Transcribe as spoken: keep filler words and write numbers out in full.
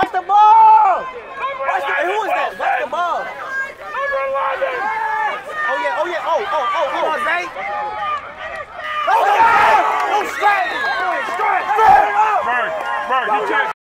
Watch the ball! Watch the, who is that? Watch the ball. Number eleven! Oh, yeah, oh, yeah, oh, oh, oh, oh. Come on, Zay. Oh, Oh, yeah! No strategy! Bird, Bird, you just